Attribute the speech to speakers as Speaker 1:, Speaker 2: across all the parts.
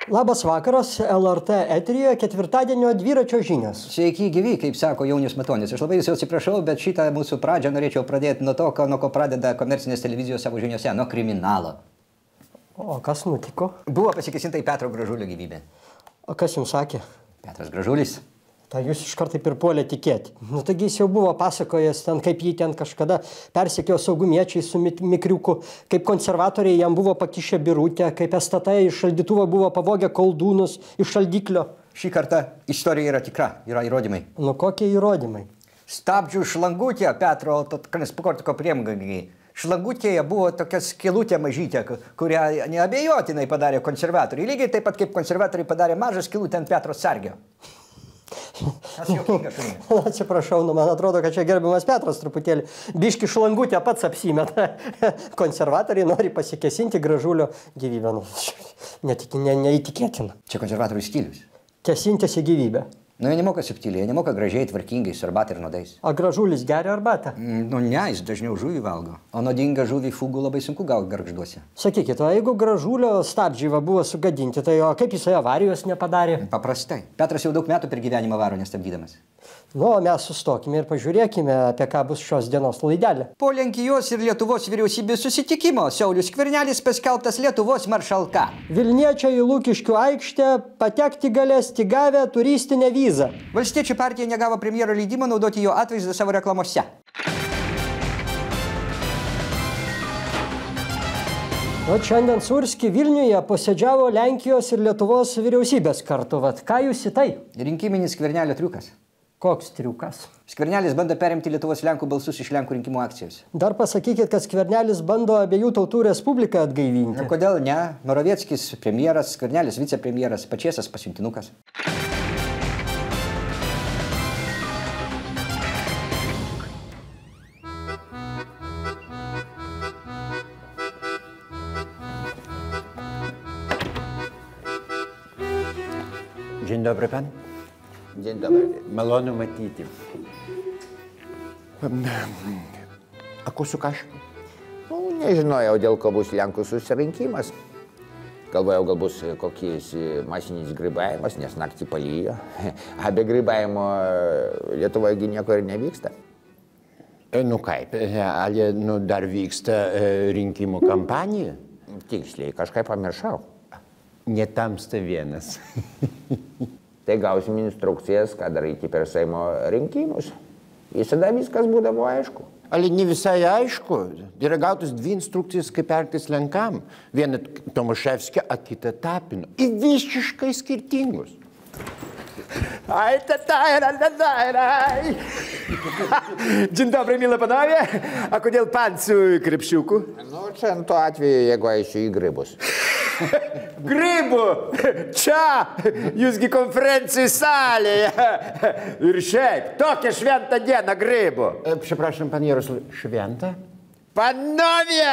Speaker 1: Labas vakaras, LRT eteryje ketvirtadienio dviračio žinios.
Speaker 2: Sveiki gyvi, kaip sako Jaunius Matonis. Aš labai jūsų atsiprašau, bet šitą mūsų pradžią norėčiau pradėti nuo to, nuo ko pradeda komercinės televizijos savo žiniose, nuo kriminalo.
Speaker 1: O kas nutiko?
Speaker 2: Buvo pasikesinta į Petro Gražulio gyvybę.
Speaker 1: O kas jums sakė?
Speaker 2: Petras Gražulis.
Speaker 1: Tai jūs iš karto ir puolė tikėti. Nu, taigi jis jau buvo pasakojęs ten, kaip jį ten kažkada persekiojo saugumiečiai su mikriuku, kaip konservatoriai jam buvo pakišę birutę, kaip STT iš šaldytuvo buvo pavogę koldūnus iš šaldiklio.
Speaker 2: Šį kartą istorija yra tikra, yra įrodymai.
Speaker 1: Nu, kokie įrodymai?
Speaker 2: Stabdžių šlangutė Petro transportiko priemgagiai. Šlangutėje buvo tokia skylutė mažytė, kurią neabejotinai padarė konservatoriai. Lygiai taip pat kaip konservatoriai padarė mažą skylutę ant Petro Sargio.
Speaker 1: Atsiprašau, man atrodo, kad čia gerbiamas Petras truputėlį biški šlangutę pats apsimeta. Konservatoriai nori pasikesinti Gražulio gyvybę. Neįtikėtina.
Speaker 2: Čia konservatorių stilius.
Speaker 1: Kesintėsi gyvybę.
Speaker 2: Nu, jie nemoka subtiliai, jie nemoka gražiai, tvarkingai, su arbata ir nuodais.
Speaker 1: O Gražulis geria arbatą?
Speaker 2: Nu, ne, jis dažniau žuvį valgo. O nuodingą žuvį fugų labai sunku gauti gargžduose.
Speaker 1: Sakykit, o jeigu Gražulio stabdžiai buvo sugadinti, tai o kaip jisai avarijos nepadarė?
Speaker 2: Paprastai. Petras jau daug metų per gyvenimą varo nestabdydamas.
Speaker 1: Nu, mes sustokime ir pažiūrėkime, apie ką bus šios dienos laidelė.
Speaker 2: Po Lenkijos ir Lietuvos vyriausybės susitikimo Saulius Skvernelis paskelbtas Lietuvos maršalka.
Speaker 1: Vilniečiai į Lukiškių aikštę patekti galės tik gavę turistinę vizą.
Speaker 2: Valstiečių partija negavo premjero leidimą naudoti jo atvaizdą savo reklamose.
Speaker 1: O šiandien Surski Vilniuje posėdžiavo Lenkijos ir Lietuvos vyriausybės kartu. Vat ką jūs į tai?
Speaker 2: Rinkiminis Skvernelio triukas.
Speaker 1: Koks triukas?
Speaker 2: Skvernelis bando perimti Lietuvos Lenkų balsus iš Lenkų rinkimų akcijos.
Speaker 1: Dar pasakykit, kad Skvernelis bando abiejų tautų respubliką atgaivinti.
Speaker 2: Kodėl ne? Moravieckis premjeras, Skvernelis vicepremjeras, Pačėsas pasiuntinukas.
Speaker 3: Dzień dobry pan.
Speaker 4: Dzień dobry.
Speaker 3: Malonu matyti. A ko su kašku?
Speaker 4: Nu, nežinojau, dėl ko bus Lenkų susirinkimas. Galvojau, gal bus kokis masinis grybavimas, nes naktį palyjo. Be grybavimo Lietuvoje nieko ir nevyksta.
Speaker 3: Nu kaip, ale dar vyksta rinkimų kampanija?
Speaker 4: Tiksliai, kažkaip pamiršau.
Speaker 3: Netamsta vienas.
Speaker 4: Tai gausim instrukcijas, ką daryti per Seimo rinkimus. Visada viskas būdavo aišku.
Speaker 3: Ale ne visai aišku. Yra gautus dvi instrukcijas, kaip elgtis Lenkam. Viena Tomaševskio, a kita Tapino. I visiškai skirtingus.
Speaker 5: Dzień dobry, mile panowie. A kodėl pan su krepšiuku?
Speaker 4: Nu, čia tuo atveju, jeigu eisiu į grybus.
Speaker 5: Grybų! Čia! Jūsgi konferencijų salėje. Ir šiaip, tokia šventą dieną grybų.
Speaker 3: Przepraszam, pan Jarosław, šventą?
Speaker 5: Panowie!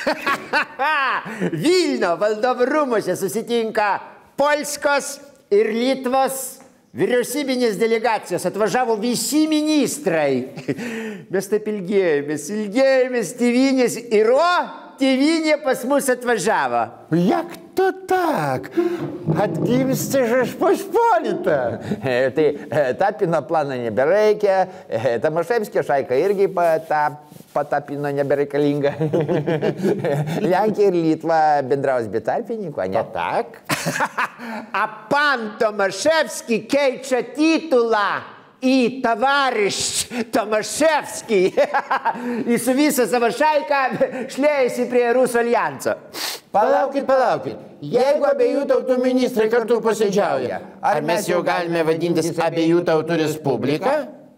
Speaker 5: Vilno valdovų rūmuose susitinka Polskos ir Lietuvos vyriausybinės delegacijos. Atvažiavo visi ministrai. Mes taip ilgėjomės tėvynės ir tėvynė pas mus atvažiavo.
Speaker 3: Jak to tak? Atgimsta Žečpospolita.
Speaker 4: Tai Tapino plano nebereikia, Tomaševskio šaika irgi patapino nebereikalinga. Lenkija ir Lietuva bendraus be tarpininkų, ne tak?
Speaker 5: A pan Tomaševski keičia titulą į tavarišč Tomaševskį. Į su visą savo šaiką šliejasi prie Rusų aljanso.
Speaker 3: Palaukit. Jeigu abiejų tautų ministrai kartu posėdžiauja, ar mes jau galime vadintis abiejų tautų respublika?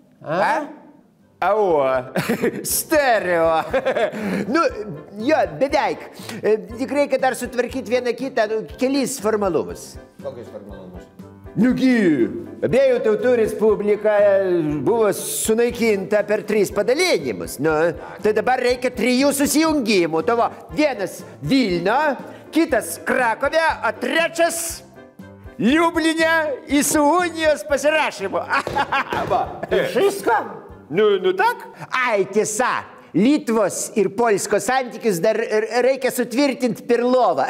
Speaker 5: Stereo. Nu, jo, beveik. Tik reikia dar sutvarkyti vieną kitą, kelis formalumus.
Speaker 4: Kokius formalumus?
Speaker 5: Nugi, abiejų tautų respublika buvo sunaikinta per 3 padalinimus. Nu, tai dabar reikia 3 susijungimų. Tavo vienas Vilno, kitas Krakove, o trečias Liublinė į su unijos pasirašymu.
Speaker 3: Wszystko?
Speaker 5: Nu tak? Ai, tiesa, Litvos ir Polskos santykius dar reikia sutvirtinti per lovą.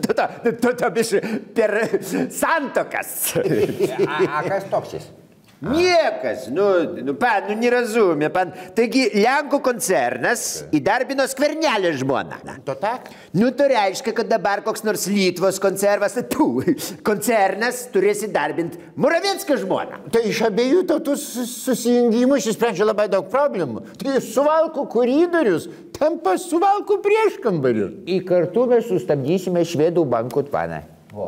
Speaker 5: Per santokas.
Speaker 4: A kas toks jis?
Speaker 5: Niekas, pan, nerazumė, pan. Taigi, Lenkų koncernas įdarbino Skvernelio žmoną.
Speaker 3: To tak?
Speaker 5: Tai reiškia, kad dabar koks nors Litvos koncernas turės įdarbinti Moraveckio žmoną.
Speaker 3: Tai iš abiejų tautų susijungimų išsprendžia labai daug problemų. Tai Suvalkų koridorius tampa Suvalkų prieškambariu.
Speaker 4: Į kartu mes sustabdysime švedų bankų tvaną.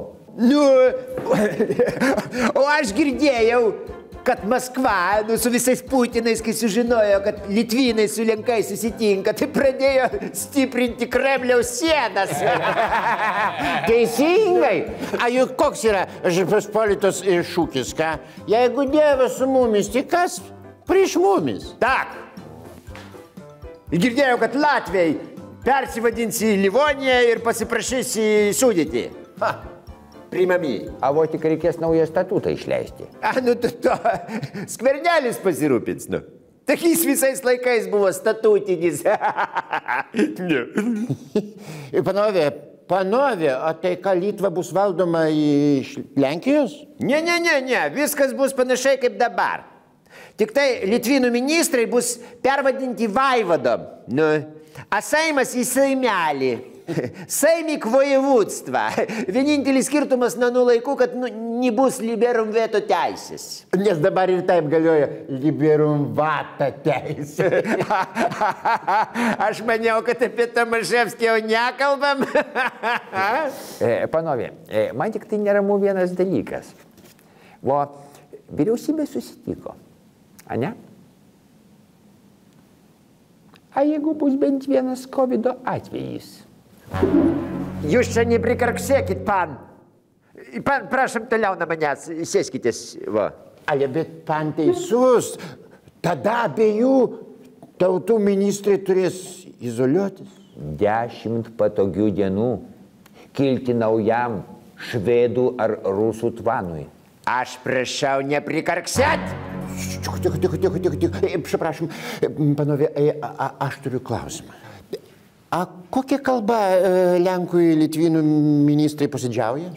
Speaker 5: O aš girdėjau, kad Maskva, su visais Putinais, kai sužinojo, kad Litvynai su Lenkais susitinka, tai pradėjo stiprinti Kremliaus sienas.
Speaker 3: Teisingai. A juk koks yra Žečpospolitos šūkis, ką? Jeigu Dievas su mumis, tai kas prieš mumis?
Speaker 5: Tak. Girdėjau, kad Latvijai persivadins į Livoniją ir pasiprašys į sudėtį. Priimami.
Speaker 4: A vo tik reikės naują statutą išleisti.
Speaker 5: Skvernelis pasirūpins, Tak jis visais laikais buvo statutinis.
Speaker 3: Panovė, o tai ką Litva bus valdoma iš Lenkijos?
Speaker 5: Ne, viskas bus panašiai kaip dabar. Tik tai Litvynų ministrai bus pervadinti vaivadom. A Seimas į Seimelį. Seimik vojevudstva. Vienintelis skirtumas nuo laikų, kad nebus liberum veto teisės.
Speaker 3: Nes dabar ir taip galioja liberum vata teisė.
Speaker 5: Aš maniau, kad apie Tomaševskį jau nekalbam.
Speaker 4: Panovė, man tik tai neramu vienas dalykas. Vyriausybė susitiko, a ne? A jeigu bus bent vienas COVID atvejis?
Speaker 5: Jūs čia neprikarksėkit, pan. Pan, prašom toliau nuo manęs, sėskitės.
Speaker 3: Ale, bet pan teisus. Tada abiejų tautų ministrai turės izoliuotis. 10
Speaker 4: patogių dienų kilti naujam švedų ar rusų tvanui.
Speaker 5: Aš prašau neprikarksėt.
Speaker 3: Tik. Przepraszam, panowie, aš turiu klausimą. A kokia kalba Lenkų ir Litvynų ministrai posėdžiauja?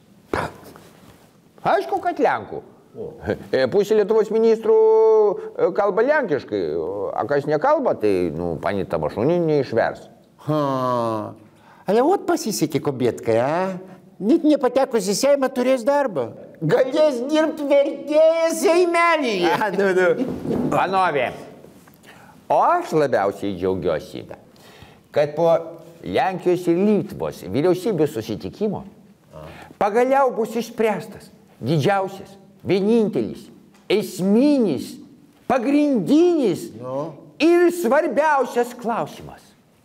Speaker 4: Aišku, kad Lenkų. Pusė Lietuvos ministrų kalba lenkiškai, a kas nekalba, tai, pani Tamašūnė neišvers.
Speaker 3: Ale ot pasisekė kobietka, Net nepatekus į Seimą turės darbą. Galės dirbti vertėjas Seimelyje.
Speaker 4: Panovė, o aš labiausiai džiaugiuosi, kad po Lenkijos ir Litvos vyriausybių susitikimo pagaliau bus išspręstas didžiausias, vienintelis, esminis, pagrindinis ir svarbiausias klausimas.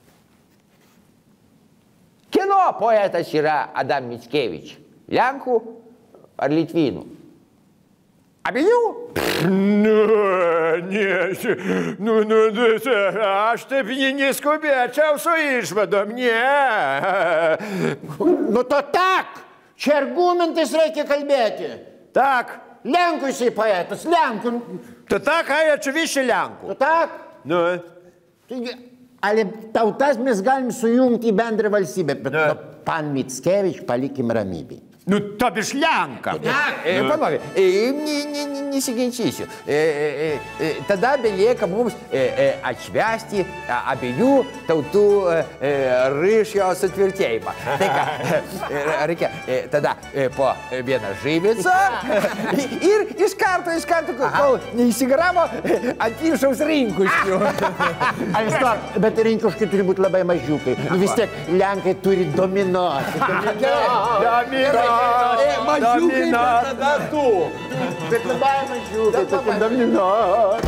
Speaker 4: Kieno poetas yra Adam Mickiewicz? Lenkų ar Litvynų? Abiejų?
Speaker 5: Aš taip neskubėčiau su išvadom,
Speaker 3: To tak, čia argumentais reikia kalbėti.
Speaker 5: Tak.
Speaker 3: Lenkų jisai poetas, Lenkų.
Speaker 5: To tak, oczywiście Lenkų.
Speaker 3: To tak. Taigi, ale tautas mes galim sujungti į bendrą valstybę, bet pan Mickiewicz palikim ramybėj.
Speaker 5: To biš Lenkam.
Speaker 4: Panovė, nesiginčysiu. Tada belieka mums atšvęsti abiejų tautų ryšio sutvirtėjimą. Tai ką, reikia tada po vieną žaivicą ir iš karto, kol neįsigaravo ant viršaus rinkuškių.
Speaker 3: Bet rinkuškai turi būti labai mažiukai. Vis tiek Lenkai turi dominuoti.
Speaker 4: Mažiukai, bet tada tu.
Speaker 3: Bet labai mažiukai, tokie dominuoti.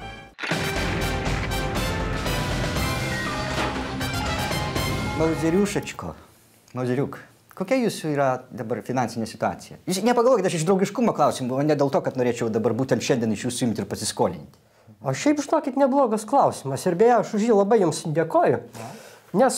Speaker 2: Mauzeriuk, kokia jūsų yra dabar finansinė situacija? Jūs nepagalvokite, aš iš draugiškumo klausimų, o ne dėl to, kad norėčiau dabar būtent šiandien iš jūsų imti ir pasiskolinti.
Speaker 1: O šiaip žinokit neblogas klausimas ir beje, aš už jį labai jums dėkoju, nes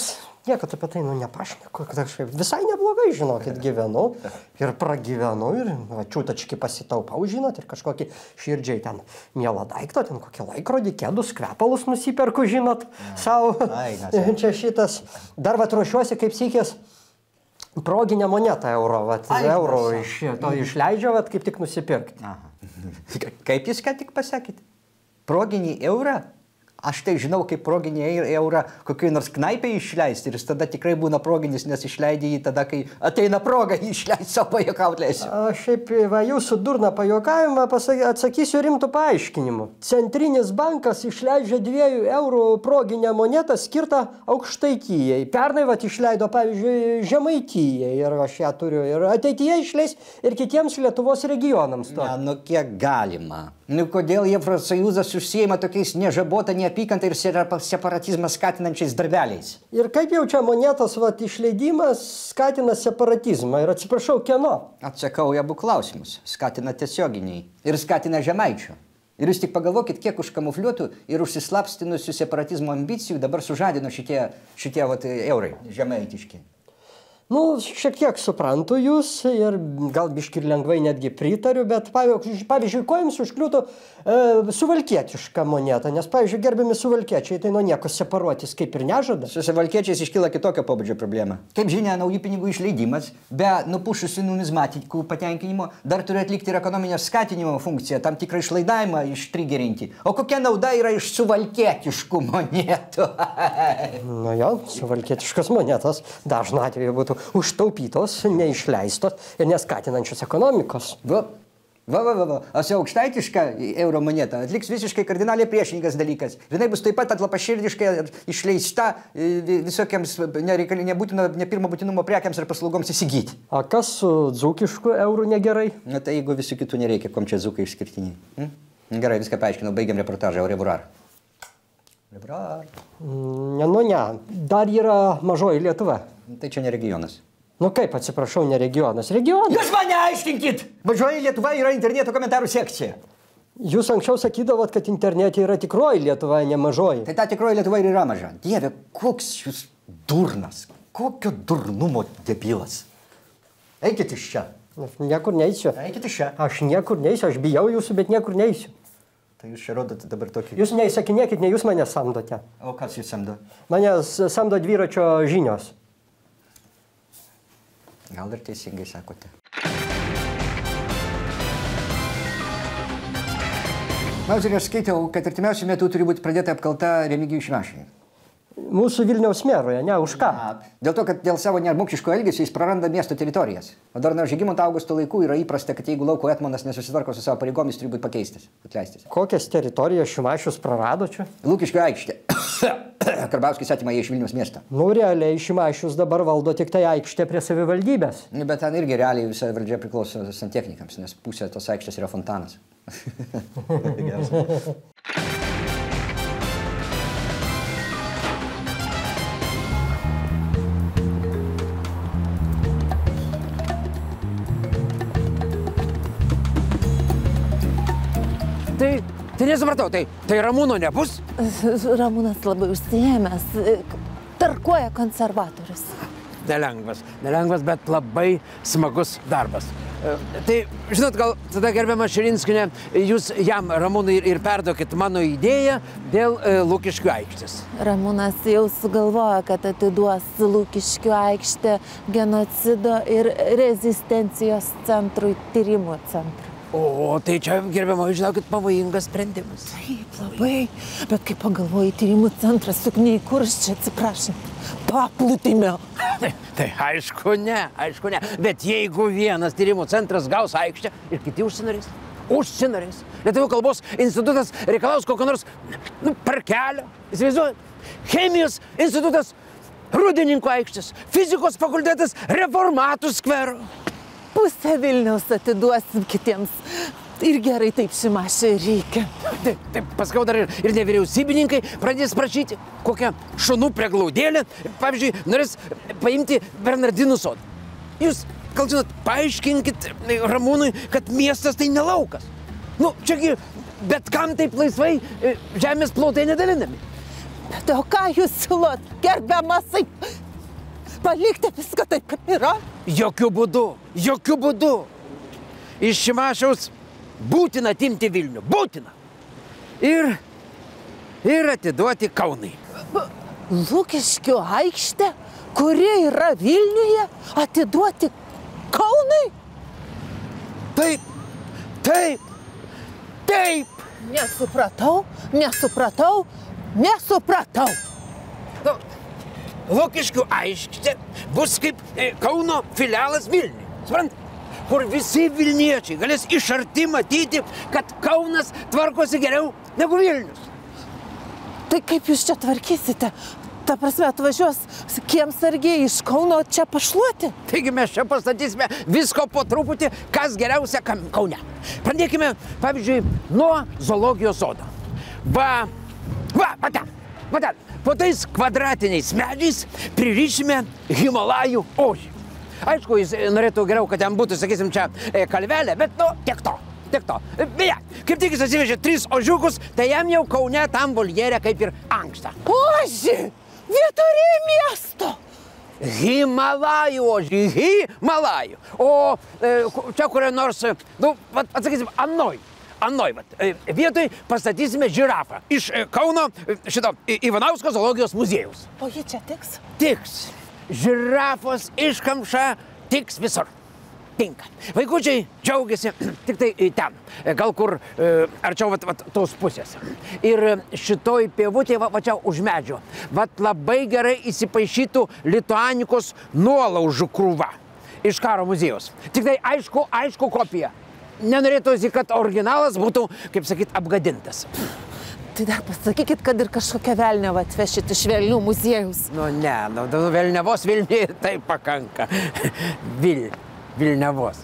Speaker 1: niekad apie tai nepašneku. Visai neblogai, žinokit, gyvenu ir pragyvenu ir čiūtački pasitaupau, žinot, ir kažkokį širdžiai ten mielą daiktą, ten kokį laikrodį, kėdus, kvepalus nusiperku, žinot, savo. Čia šitas. Dar ruošiuosi kaip sykės proginę monetą euro, euro išleidžio, kaip tik nusipirkti.
Speaker 2: Kaip jūs ką tik pasakėte? Proginį eurą? Aš tai žinau, kaip proginį eurą kokiai nors knaipai išleisti ir jis tada tikrai būna proginis, nes išleidė jį tada, kai ateina proga jį išleisti, savo pajuokaut leisiu.
Speaker 1: Šiaip jūsų durną pajuokavimą atsakysiu rimtų paaiškinimų. Centrinis bankas išleidžia 2 eurų proginę monetą skirtą Aukštaitijai. Pernai išleido, pavyzdžiui, Žemaitijai ir aš ją turiu ir ateityje išleis ir kitiems Lietuvos regionams.
Speaker 2: Nu kiek galima. Nu kodėl Evrosąjūzas užsiima tokiais nežabota neapykantą ir separatizmą skatinančiais darbeliais?
Speaker 1: Ir kaip jau čia monetos išleidimas skatina separatizmą ir atsiprašau, kieno?
Speaker 2: Atsakau į abu klausimus. Skatina tiesioginiai ir skatina žemaičių. Ir jūs tik pagalvokit, kiek užkamufliuotų ir užsislapstinusių separatizmo ambicijų dabar sužadino šitie eurai žemaitiški.
Speaker 1: Nu, šiek tiek suprantu jūs ir gal biški ir lengvai netgi pritariu, bet pavyzdžiui, ko jums užkliūtų suvalkietiška moneta, nes, pavyzdžiui, gerbiami suvalkiečiai, tai nuo nieko separuotis kaip ir nežada.
Speaker 2: Su suvalkiečiais iškyla kitokio pobūdžio problema. Kaip žinia, naujų pinigų išleidimas, be nupušusių numizmatikų patenkinimo, dar turi atlikti ir ekonominio skatinimo funkciją, tam tikrą išlaidavimą ištrigerinti. O kokia nauda yra iš suvalkietiškų monetų?
Speaker 1: Nu jo, suvalkietiškos monetos dažnu atveju būtų užtaupytos, neišleistos ir neskatinančios ekonomikos.
Speaker 2: O su aukštaitiška euro moneta atliks visiškai kardinaliai priešingas dalykas. Jinai bus taip pat atlapaširdiškai išleista visokiems nebūtino, ne pirmo būtinumo prekiams ir paslaugoms įsigyti.
Speaker 1: O kas su dzūkišku eurų negerai?
Speaker 2: Na tai jeigu visų kitų nereikia, kom čia dzūkai išskirtiniai. Gerai, viską paaiškinau, baigiam reportažą, au revoir.
Speaker 1: Ne, dar yra mažoji Lietuva.
Speaker 2: Tai čia ne regionas.
Speaker 1: Nu kaip, atsiprašau, ne regionas. Regionas.
Speaker 2: Jūs mane aiškinkit! Mažoji Lietuva yra interneto komentarų sekcija.
Speaker 1: Jūs anksčiau sakydavot, kad internete yra tikroji Lietuva, ne mažoji.
Speaker 2: Tai ta tikroji Lietuva ir yra maža. Dieve, koks jūs durnas. Kokio durnumo debilas. Eikit iš čia.
Speaker 1: Aš niekur neisiu.
Speaker 2: Eikit iš čia.
Speaker 1: Aš niekur neisiu, aš bijau jūsų, bet niekur neisiu.
Speaker 2: Tai jūs čia rodote dabar tokį...
Speaker 1: Jūs neįsakinėkit, ne jūs mane samdote.
Speaker 2: O kas jūs samdo?
Speaker 1: Mane samdo dviračio žinios.
Speaker 2: Gal ir teisingai sakote. Mauzerį, aš skaitau, kad artimiausiu metu turi būti pradėta apkalta Remigijui Šimašiui.
Speaker 1: Mūsų Vilniaus meroje, ne, už ką?
Speaker 2: Dėl to, kad dėl savo nežmogšiško elgesio jis praranda miesto teritorijas. O dar nuo Žygimanto Augusto laikų yra įprasta, kad jeigu lauko etmonas nesusitvarko su savo pareigomis, turi būti pakeistas, atleistas.
Speaker 1: Kokias teritorijas Šimašius prarado čia?
Speaker 2: Lukiškių aikštė. Karbauskis atima jį iš Vilniaus miesto.
Speaker 1: Nu, realiai Šimašius dabar valdo tik tai aikštė prie savivaldybės.
Speaker 2: Bet ten irgi realiai visa valdžia priklauso santechnikams, nes pusė tos aikštės yra fontanas.
Speaker 6: Tai nesupratau, tai Ramūno nebus?
Speaker 7: Ramūnas labai užsiėmęs, tarkuoja konservatorius.
Speaker 6: Nelengvas, bet labai smagus darbas. Tai, žinot, gal tada gerbiama Širinskienė, jūs jam, Ramūnui, ir perduokit mano idėją dėl Lukiškių aikštės.
Speaker 7: Ramūnas jau sugalvojo, kad atiduos Lukiškių aikštę genocido ir rezistencijos centrui, tyrimų centrui.
Speaker 6: O, tai čia, gerbiama, žinokit, pavojingas sprendimas.
Speaker 7: Taip, labai. Bet kai pagalvoju, tyrimų centras juk neįkurs čia, atsiprašau, paplūdimio.
Speaker 6: Tai aišku ne. Bet jeigu vienas tyrimų centras gaus aikštę ir kiti užsinorės. Lietuvių kalbos institutas reikalaus kokio nors parkelio. Įsivaizduojat? Chemijos institutas Rūdininkų aikštės. Fizikos fakultetas Reformatų skvero.
Speaker 7: Pusę Vilniaus atiduosim kitiems. Ir gerai taip Šimašiui reikia.
Speaker 6: Taip, paskau dar ir nevyriausybininkai pradės prašyti kokią šunų prieglaudėlę. Pavyzdžiui, norės paimti Bernardinų sodą. Jūs, gal žinot, paaiškinkit Ramūnui, kad miestas tai ne laukas. Nu, čiagi, bet kam taip laisvai žemės plotai nedalinami.
Speaker 7: Bet o ką jūs siūlot, gerbiamasai? palikti viską taip, kaip yra.
Speaker 6: Jokių būdų, jokių būdų. Iš Šimašiaus būtina atimti Vilnių, būtina. Ir atiduoti Kaunui.
Speaker 7: Lukiškių aikštė, kuri yra Vilniuje, atiduoti Kaunui?
Speaker 6: Taip, taip, taip.
Speaker 7: Nesupratau.
Speaker 6: Nu, Lukiškių aikštė bus kaip Kauno filialas Vilniui. Suprantate? Kur visi Vilniečiai galės iš arti matyti, kad Kaunas tvarkosi geriau negu Vilnius.
Speaker 7: Tai kaip jūs čia tvarkysite? Ta prasme, atvažiuos kiemsargiai iš Kauno čia pašluoti?
Speaker 6: Taigi mes čia pastatysime visko po truputį, kas geriausia Kaune. Pradėkime, pavyzdžiui, nuo zoologijos sodo. Va ten. Po tais kvadratiniais medžiais pririšime Himalajų ožį. Aišku, jis norėtų geriau, kad ten būtų, sakysim, čia kalvelė, bet, nu, tiek to. Beje, kaip tik jis atsivežė 3 ožiukus, tai jam jau Kaune tam voljere kaip ir ankšta.
Speaker 7: Ožį! Vietoj miesto!
Speaker 6: Himalajų ožį, Himalajų. O čia kurio nors, nu, atsakysim, Anoj, vietoj pastatysime žirafą iš Kauno šito Ivanausko zoologijos muziejaus.
Speaker 7: O ji čia tiks?
Speaker 6: Tiks. Žirafos iškamša tiks visur. Tinka. Vaikučiai džiaugiasi tik tai ten, gal kur arčiau tos pusės. Ir šitoj pievutė va čia už medžio. Vat labai gerai įsipaišytų Lituanikos nuolaužų krūva iš karo muziejaus. Tik tai aišku kopija. Nenorėtųsi, kad originalas būtų, kaip sakyt, apgadintas.
Speaker 7: Tai dar pasakykit, kad ir kažkokią velniavą atvešit iš Velnių muziejaus.
Speaker 6: Nu ne, Velniavos Vilniuje tai pakanka. Vilniavos.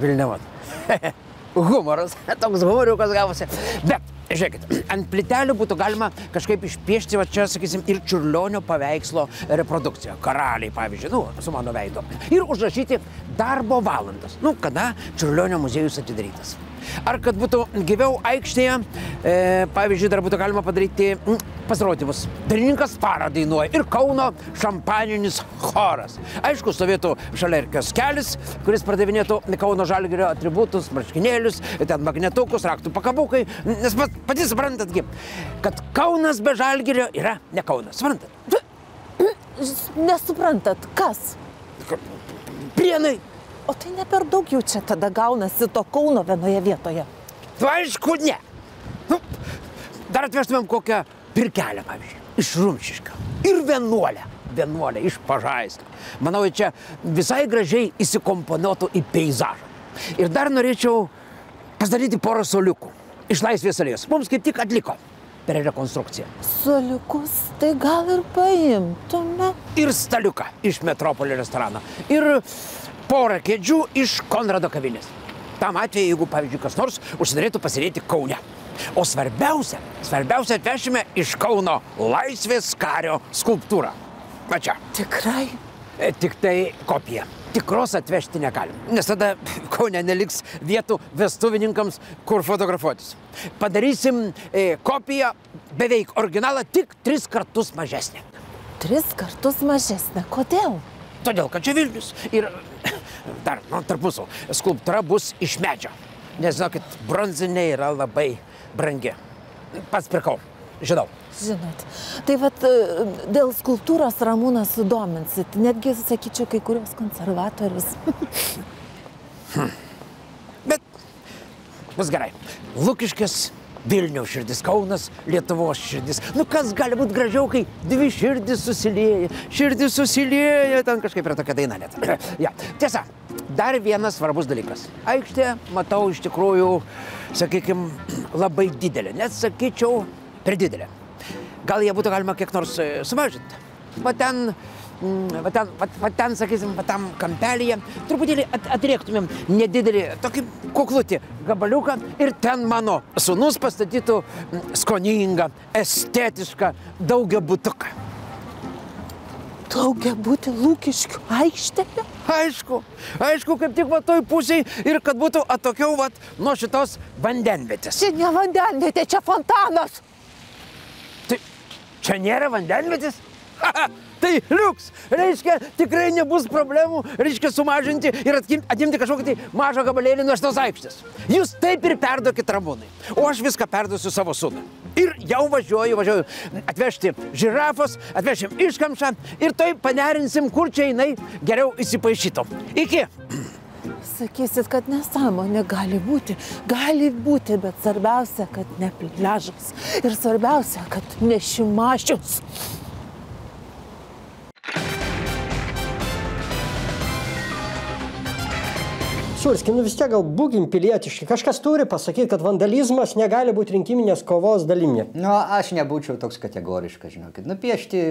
Speaker 6: Humoras, toks humoriukas gavosi. Bet, žiūrėkit, ant plytelių būtų galima kažkaip išpiešti, va čia, sakysim, ir Čiurlionio paveikslo reprodukciją. Karaliai, pavyzdžiui, nu, su mano veidu. Ir užrašyti darbo valandas. Nu, kada Čiurlionio muziejus atidarytas. Ar kad būtų gyviau aikštėje, pavyzdžiui, dar būtų galima padaryti pasirodymus. Dainininkas Farą dainuoja ir Kauno šampaninis choras. Aišku, stovėtų šalia ir kioskelis, kuris pardavinėtų Kauno Žalgirio atributus, marškinėlius, ten magnetukus, raktų pakabukai. Nes patys suprantatgi, kad Kaunas be Žalgirio yra ne Kaunas. Suprantat?
Speaker 7: Nesuprantat, kas?
Speaker 6: Prienai.
Speaker 7: O tai ne per daug jau čia tada gaunasi to Kauno vienoje vietoje.
Speaker 6: Tu aišku, ne. Nu, dar atvežtumėm kokią pirkelę, pavyzdžiui, iš Rumšiškio. Ir vienuolę iš Pažaislio. Manau, čia visai gražiai įsikomponuotų į peizažą. Ir dar norėčiau pasidaryti porą suoliukų iš Laisvės alėjos. Mums kaip tik atliko per rekonstrukciją.
Speaker 7: Suoliukus tai gal ir paimtume.
Speaker 6: Ir staliuką iš Metropolio restorano. Ir porą kėdžių iš Konrado kavinės. Tam atveju, jeigu, pavyzdžiui, kas nors užsinorėtų pasėdėti Kaune. O svarbiausia atvešime iš Kauno Laisvės kario skulptūrą. Va čia.
Speaker 7: Tikrai?
Speaker 6: Tik tai kopija. Tikros atvežti negalim, nes tada Kaune neliks vietų vestuvininkams, kur fotografuotis. Padarysim kopiją, beveik originalą, tik 3 kartus mažesnę.
Speaker 7: 3 kartus mažesnę? Kodėl?
Speaker 6: Todėl, kad čia Vilnius. Ir dar, tarp mūsų, skulptūra bus iš medžio. Nes, žinokit, bronzinė yra labai brangi. Pats pirkau, žinau.
Speaker 7: Žinot, tai vat dėl skulptūros Ramūną sudominsit. Netgi, sakyčiau, kai kurios konservatorius.
Speaker 6: Bet bus gerai. Lukiškės, Vilniaus širdis, Kaunas, Lietuvos širdis. Nu, kas gali būti gražiau, kai 2 širdis susilieja. Širdis susilieja, ten kažkaip yra tokia daina net. Ja. Tiesa, dar vienas svarbus dalykas. Aikštė, matau, iš tikrųjų, sakykime, labai didelė. Net sakyčiau, per didelė. Gal ją būtų galima kiek nors sumažinti. Va ten, sakysim, va tam kampelyje truputėlį atriektumėm nedidelį, tokį kuklutį gabaliuką ir ten mano sūnus pastatytų skoningą, estetišką daugiabutuką.
Speaker 7: Daugiabutį Lukiškių aikštėje?
Speaker 6: Aišku, kaip tik va toj pusėj ir kad būtų atokiau va nuo šitos vandenvietės.
Speaker 7: Čia ne vandenvietė, čia fontanas.
Speaker 6: Tai čia nėra vandenvietės? Tai liuks, reiškia, tikrai nebus problemų, reiškia, sumažinti ir atimti kažkokį tai mažą gabalėlį nuo šitos aikštės. Jūs taip ir perduokit Ramūnai, o aš viską perduosiu savo sūnui. Ir jau važiuoju atvežti žirafos, atvešim iškamšą ir toj panerinsim, kur čia jinai geriau įsipaišytų. Iki!
Speaker 7: Sakysit, kad nesąmonė gali būti, bet svarbiausia, kad ne pliažas. Ir svarbiausia, kad ne Šimašius.
Speaker 1: Surski, vis tiek gal būkim pilietiški. Kažkas turi pasakyti, kad vandalizmas negali būti rinkiminės kovos dalimi.
Speaker 2: Aš nebūčiau toks kategoriškas, žinokit. Nupiešti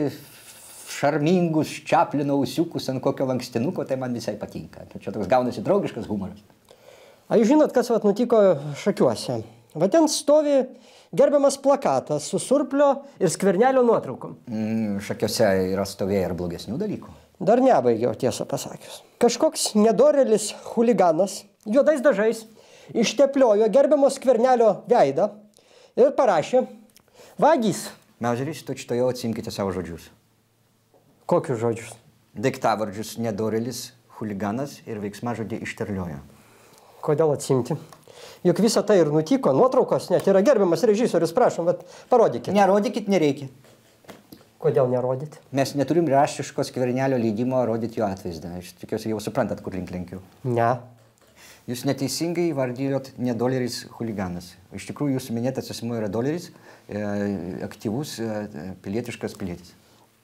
Speaker 2: šarmingus Čaplino ausiukus ant kokio lankstinuko, tai man visai patinka. Čia toks gaunasi draugiškas humoras.
Speaker 1: A jūs žinot, kas nutiko Šakiuose? Va ten stovi gerbiamas plakatas su Surplio ir Skvernelio nuotraukom.
Speaker 2: Šakiuose yra stovėję ir blogesnių dalykų.
Speaker 1: Dar nebaigiau, tiesą pasakius. Kažkoks nedorelis huliganas, juodais dažais, ištepliojo gerbiamo Skvernelio veidą ir parašė: vagys.
Speaker 2: Mauzeris, tučtojo atsimkite savo žodžius.
Speaker 1: Kokius žodžius?
Speaker 2: Daiktavardžius nedorelis, huliganas ir veiksmažodį išterliojo.
Speaker 1: Kodėl atsimti? Juk visą tai ir nutiko, nuotraukos net yra gerbiamas režisiorius, prašom, bet parodykit.
Speaker 2: Nerodykit, nereikia.
Speaker 1: Kodėl nerodyti?
Speaker 2: Mes neturim raštiško Skvernelio leidimo rodyti jo atvaizdą. Aš tikiuosi, jau suprantat, kur link lenkiu.
Speaker 1: Ne.
Speaker 2: Jūs neteisingai įvardijot nedoleris huliganas. Iš tikrųjų, jūsų minėtas asmuo yra doleris, aktyvus, pilietiškas pilietis.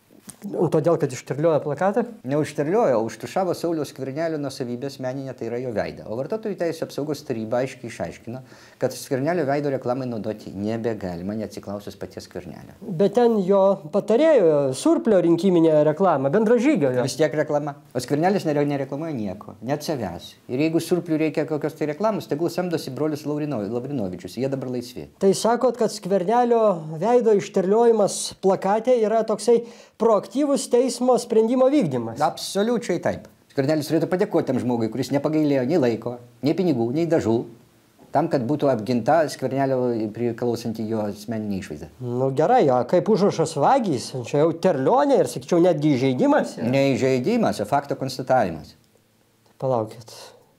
Speaker 1: Todėl, kad išterliojo plakatą?
Speaker 2: Neužterliojo, užtušavo Sauliaus Skvernelio nuosavybės meninę, tai yra jo veidą. O vartotojų teisės apsaugos taryba aiškiai išaiškino, kad Skvernelio veido reklamai naudoti nebegalima, neatsiklausus paties Skvernelio.
Speaker 1: Bet ten jo patarėjo Surplio rinkiminė reklama, bendražygio jo.
Speaker 2: Vis tiek reklama. O Skvernelis nereklamuoja nieko, net savęs. Ir jeigu Surpliui reikia kokios tai reklamos, tegul samdosi brolius Lavrinovičius, jie dabar laisvi.
Speaker 1: Tai sakot, kad Skvernelio veido išterliojimas plakate yra toksai proaktyvus teismo sprendimo vykdymas.
Speaker 2: Absoliučiai taip. Skvernelis turėtų padėkoti tam žmogui, kuris nepagailėjo nei laiko, nei pinigų, nei dažų, tam, kad būtų apginta Skvernelio priklausanti jo asmeninė išvaizda.
Speaker 1: Nu gerai, o kaip užrašas vagys, čia jau terlionė ir, sakyčiau, netgi įžeidimas.
Speaker 2: Ne įžeidimas, o fakto konstatavimas.
Speaker 1: Palaukit.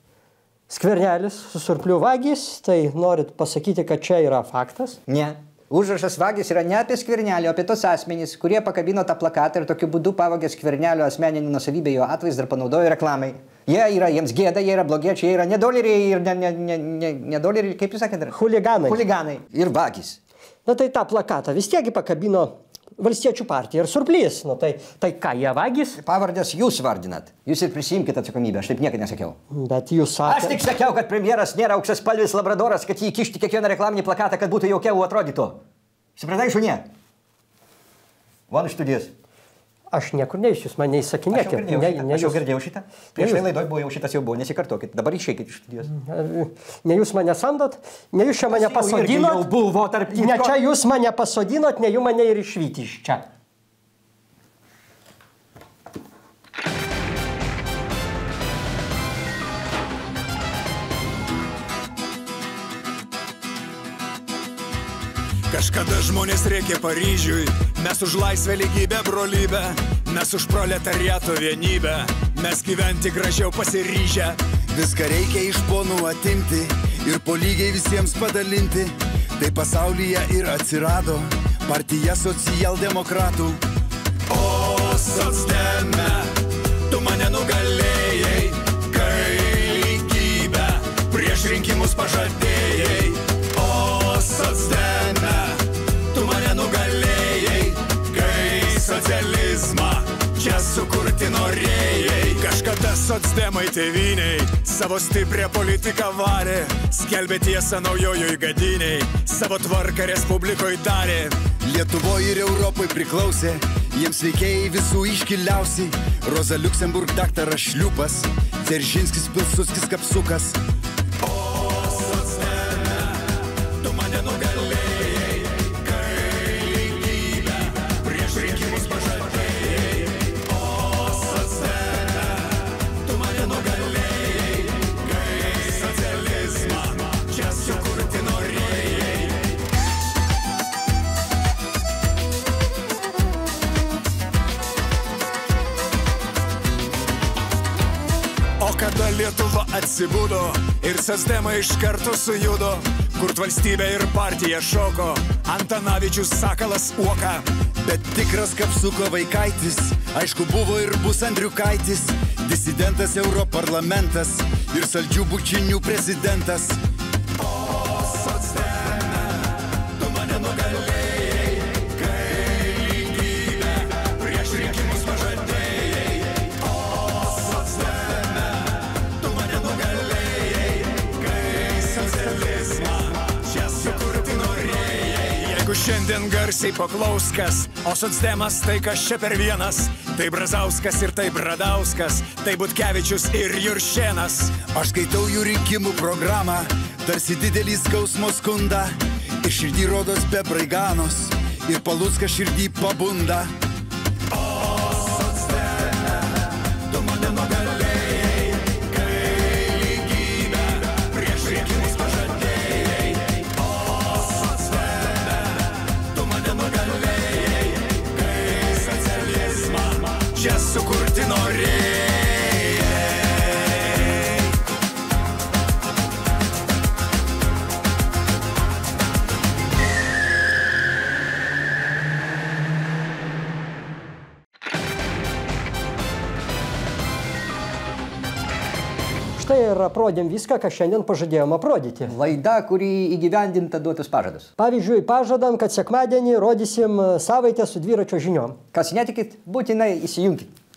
Speaker 1: Skvernelis su Surpliu vagys, tai norit pasakyti, kad čia yra faktas?
Speaker 2: Ne. Užrašas vagys yra ne apie Skvernelį, o apie tos asmenys, kurie pakabino tą plakatą ir tokiu būdu pavogė Skvernelio asmeninį nuosavybę, jo atvaizdą ir panaudojo reklamai. Jiems gėda, jie yra blogiečiai, jie yra nedoleriai ir nedoleriai, kaip jūs sakėte?
Speaker 1: Huliganai.
Speaker 2: Huliganai ir vagys.
Speaker 1: Na tai tą plakatą vis tiek pakabino Valstiečių partija ir Surplys. Nu tai ką, jie vagys?
Speaker 2: Pavardės jūs vardinat. Jūs ir prisimkite atsakomybę, aš taip niekada nesakiau.
Speaker 1: Bet jūs sakėte...
Speaker 2: Aš tik sakiau, kad premjeras nėra auksaspalvis labradoras, kad jį įkišti kiekvieną reklaminį plakatą, kad būtų jaukiau atrodytų. Supratai, šunie? Von iš studijos.
Speaker 1: Aš niekur neįsiu, jūs mane įsakinėkit.
Speaker 2: Aš jau girdėjau šitą. Prieš tai laidoj buvo jau šitas jau buvo, nesikartokit. Dabar išeikit iš studijos.
Speaker 1: Ne jūs mane samdot, ne jūs čia mane pasodinot.
Speaker 2: Buvo tarp kitko.
Speaker 1: Ne čia jūs mane pasodinot, ne jūs mane ir išvyti iš čia.
Speaker 8: Kažkada žmonės rėkė Paryžiui, mes už laisvę, lygybę, brolybę, mes už proletariato vienybę, mes gyventi gražiau pasiryžę. Viską reikia iš ponų atimti ir po lygiai visiems padalinti. Tai pasaulyje ir atsirado partija socialdemokratų. O socdeme, tu mane nugalėjai, kai lygybę prieš rinkimus pažadėjai. O socdeme, tu mane nugalėjai, kai socializmą čia sukurti norėjai. Kažkada socdemai tėvyniai savo stiprią politiką varė, skelbė tiesą naujojoj gadiniai, savo tvarką respublikoj darė. Lietuvoje ir Europai priklausė, jiems veikėjai visų iškiliausiai. Roza Liuksemburg, daktaras Šliupas, Dzeržinskis, Pilsudskis, Kapsukas. visa Lietuva atsibudo ir socdemai iš karto sujudo, kurt valstybė ir partija šoko, Antanavičius Sakalas Uoka.
Speaker 9: Bet tikras Kapsuko vaikaitis, aišku buvo ir bus Andriukaitis, disidentas Europarlamentas ir saldžių bučinių prezidentas.
Speaker 8: O socdeme, tu mane nugalėjai, kai lygybę prieš rinkimus pažadėjai. O socdeme, tu mane nugalėjai, kai socializmą čia sukurti norėjai. Jeigu šiandien garsiai paklaus kas, o socdemas tai kas čia per vienas, tai Brazauskas ir tai Bradauskas, tai Butkevičius ir Juršėnas.
Speaker 9: Aš skaitau jų rinkimų programą, tarsi didelį skausmo skundą, ir širdį rodos be braiganos, ir Paluckas širdį pabunda.
Speaker 8: O socdeme, tu mane nugalėjai, kai lygybę prieš rinkimus pažadėjai. O socdeme, tu mane nugalėjai, kai socializmą čia sukurti norėjai.
Speaker 1: Štai ir aprodėm viską, ką šiandien pažadėjom aprodyti.
Speaker 2: Laida, kuri įgyvendinta duotus pažadus.
Speaker 1: Pavyzdžiui, pažadam, kad sekmadienį rodysim savaitę su dviračio žiniom.
Speaker 2: Kas netikit, būtinai įsijunkit.